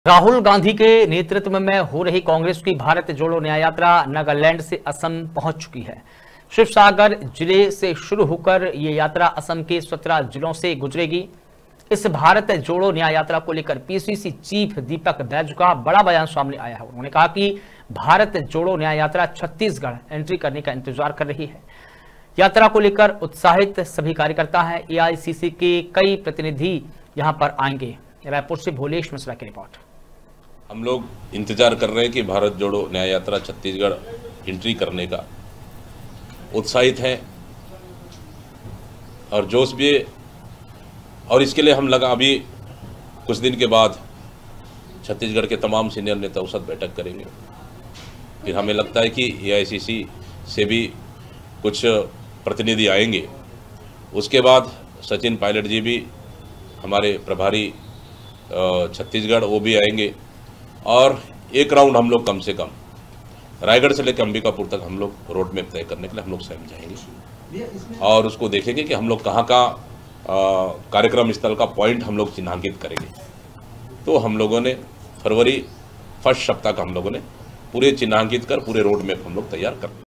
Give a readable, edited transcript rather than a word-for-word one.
राहुल गांधी के नेतृत्व में हो रही कांग्रेस की भारत जोड़ो न्याय यात्रा नागालैंड से असम पहुंच चुकी है। शिवसागर जिले से शुरू होकर ये यात्रा असम के 17 जिलों से गुजरेगी। इस भारत जोड़ो न्याय यात्रा को लेकर पीसीसी चीफ दीपक बैजू का बड़ा बयान सामने आया है। उन्होंने कहा कि भारत जोड़ो न्याय यात्रा छत्तीसगढ़ एंट्री करने का इंतजार कर रही है। यात्रा को लेकर उत्साहित सभी कार्यकर्ता हैं। एआईसीसी के कई प्रतिनिधि यहां पर आएंगे। रायपुर से भोलेश मिश्रा की रिपोर्ट। हम लोग इंतजार कर रहे हैं कि भारत जोड़ो न्याय यात्रा छत्तीसगढ़ एंट्री करने का उत्साहित हैं और जोश भी है। और इसके लिए हम लगा अभी कुछ दिन के बाद छत्तीसगढ़ के तमाम सीनियर नेता उस साथ बैठक करेंगे। फिर हमें लगता है कि एआईसीसी से भी कुछ प्रतिनिधि आएंगे। उसके बाद सचिन पायलट जी भी हमारे प्रभारी छत्तीसगढ़ वो भी आएंगे और एक राउंड हम लोग कम से कम रायगढ़ से लेकर अंबिकापुर तक हम लोग रोड मैप तय करने के लिए हम लोग स्वयं जाएंगे और उसको देखेंगे कि हम लोग कहाँ कार्यक्रम स्थल का पॉइंट हम लोग चिन्हांकित करेंगे। तो हम लोगों ने फरवरी फर्स्ट सप्ताह का हम लोगों ने पूरे चिन्हांकित कर पूरे रोड मैप हम लोग तैयार कर